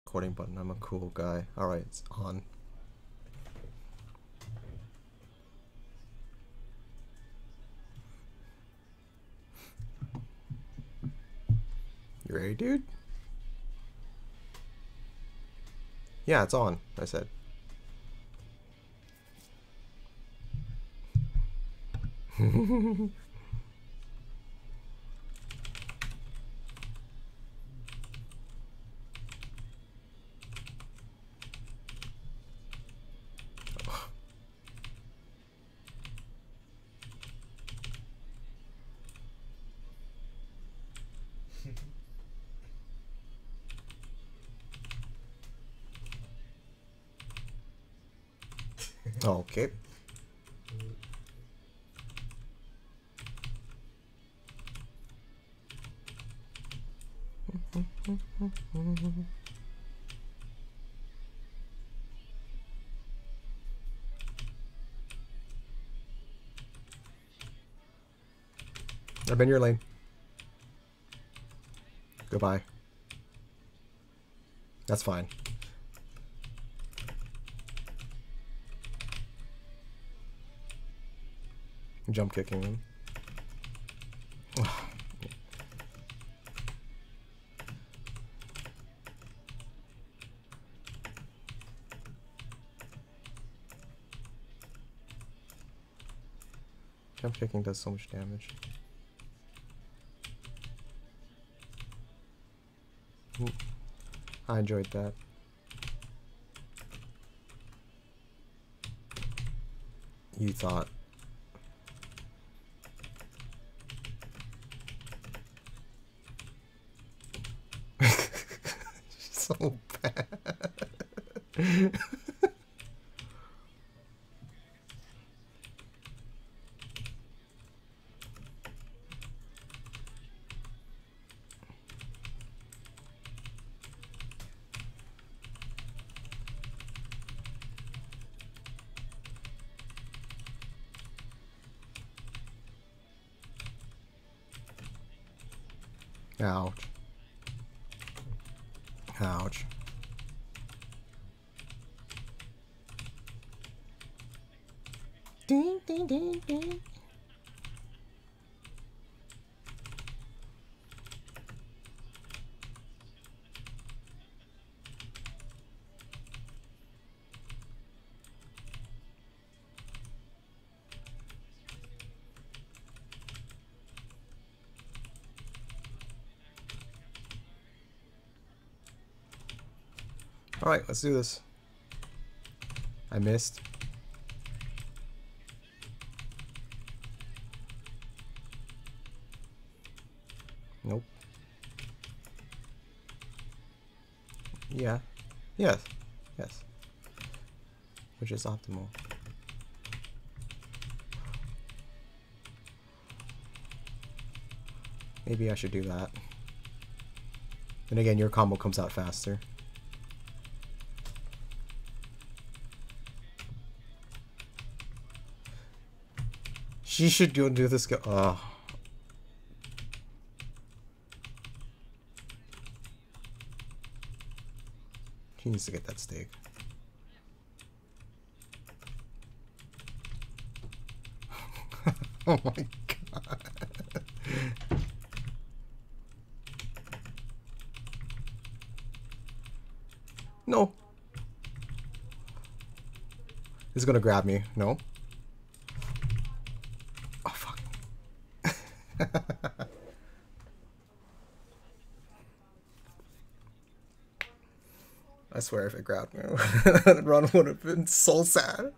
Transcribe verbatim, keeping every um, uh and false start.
recording button. I'm a cool guy. Alright, it's on. You ready, dude? Yeah, it's on, I said. Okay. I'm in your lane. Goodbye. That's fine. Jump kicking him. Jump kicking does so much damage. I enjoyed that. You thought. So bad. Ouch. Ouch. Ding, ding, ding, ding. Alright, let's do this. I missed. Nope. Yeah. Yes. Yes. Which is optimal. Maybe I should do that. And again, your combo comes out faster. She should go do this. Go. Oh. She needs to get that steak. Oh my god. No. It's gonna grab me. No. Oh fuck. I swear if it grabbed me, that run would have been so sad.